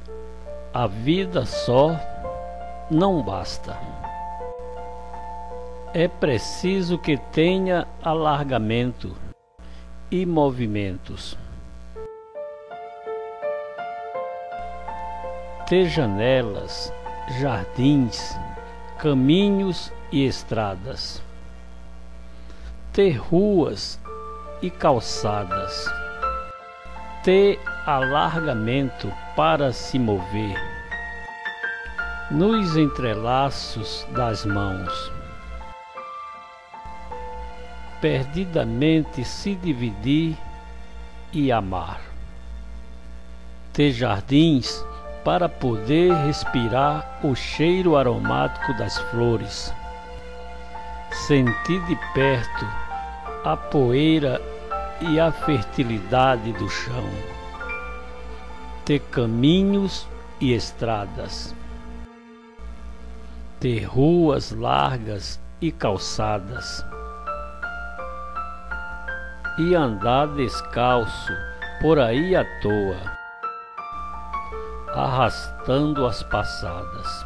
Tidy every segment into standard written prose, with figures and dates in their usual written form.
A vida só não basta. É preciso que tenha alargamento e movimentos. Ter janelas, jardins, caminhos e estradas. Ter ruas e calçadas. Ter alargamento para se mover nos entrelaços das mãos. Perdidamente se dividir e amar. Ter jardins para poder respirar o cheiro aromático das flores. Sentir de perto a poeira e a fertilidade do chão. Ter caminhos e estradas. Ter ruas largas e calçadas. E andar descalço por aí à toa, arrastando as passadas,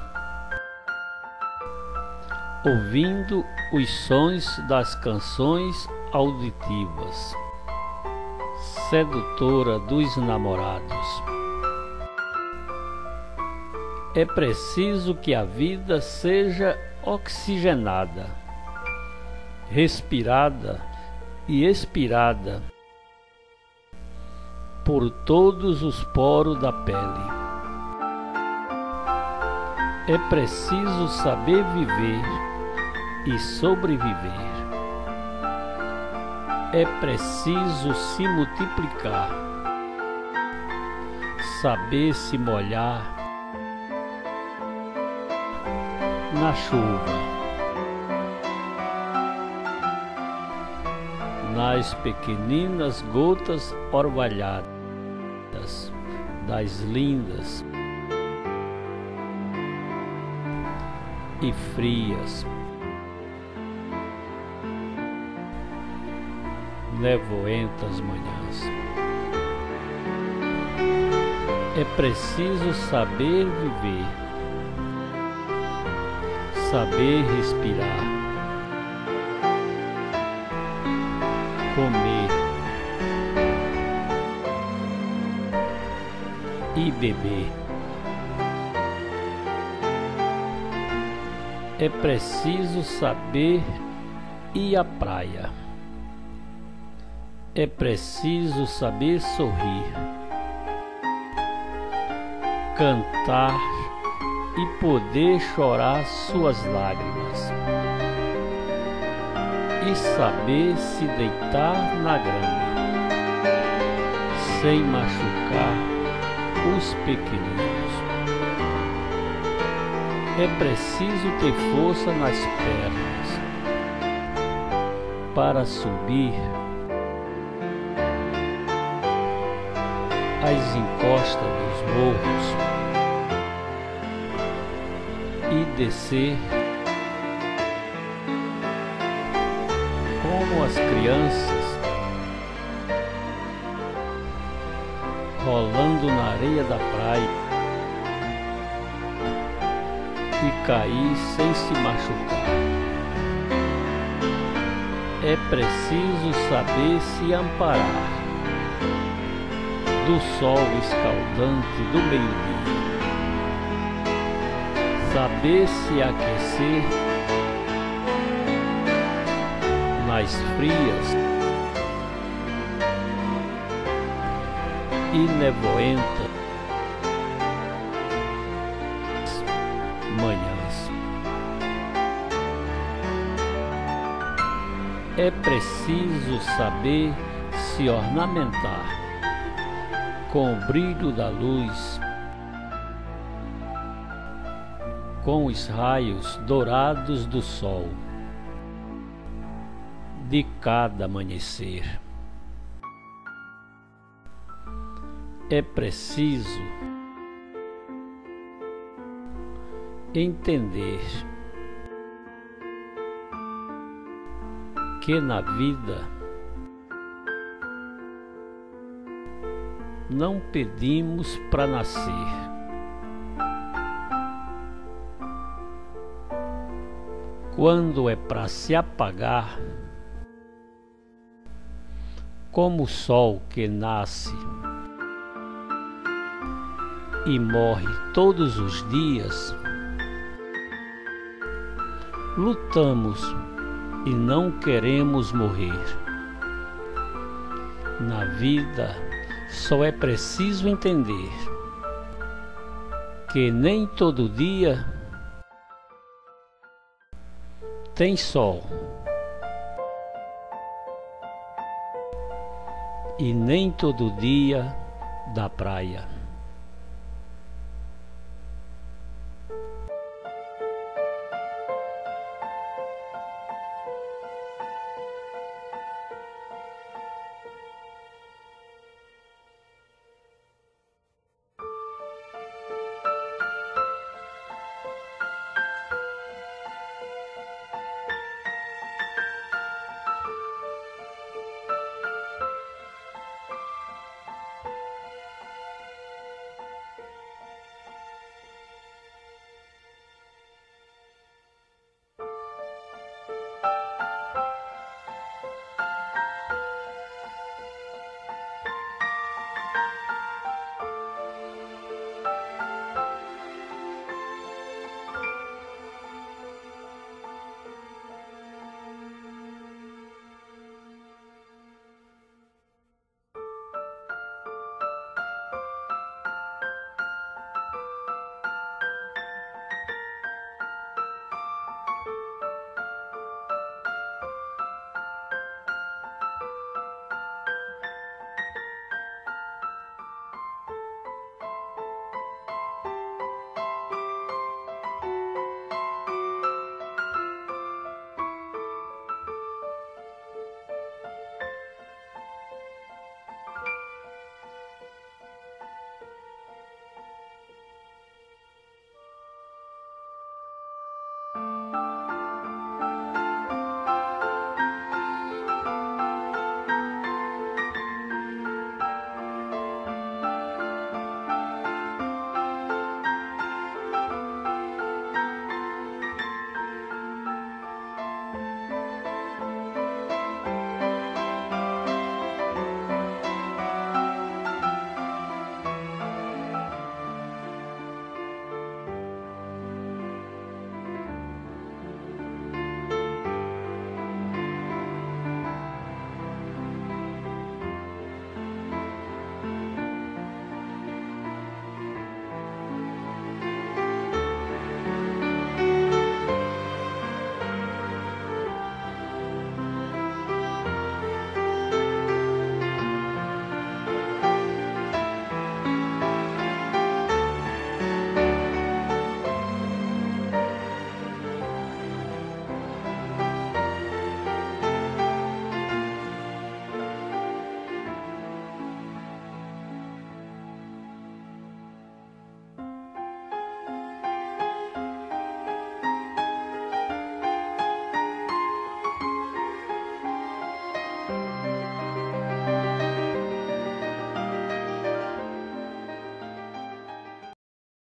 ouvindo os sons das canções auditivas, sedutora dos namorados. É preciso que a vida seja oxigenada, respirada e expirada por todos os poros da pele. É preciso saber viver e sobreviver. É preciso se multiplicar, saber se molhar na chuva, nas pequeninas gotas orvalhadas das lindas e frias nevoentas manhãs. É preciso saber viver, saber respirar, comer e beber. É preciso saber ir à praia. É preciso saber sorrir, cantar e poder chorar suas lágrimas. E saber se deitar na grama, sem machucar os pequeninos. É preciso ter força nas pernas para subir as encostas dos morros e descer como as crianças, rolando na areia da praia e cair sem se machucar. É preciso saber se amparar do sol escaldante do meio-dia, saber se aquecer nas frias e nevoentas manhãs. É preciso saber se ornamentar com o brilho da luz, com os raios dourados do sol de cada amanhecer. É preciso entender que na vida não pedimos para nascer, quando é para se apagar, como o sol que nasce e morre todos os dias, lutamos e não queremos morrer. Na vida só é preciso entender que nem todo dia tem sol e nem todo dia dá praia.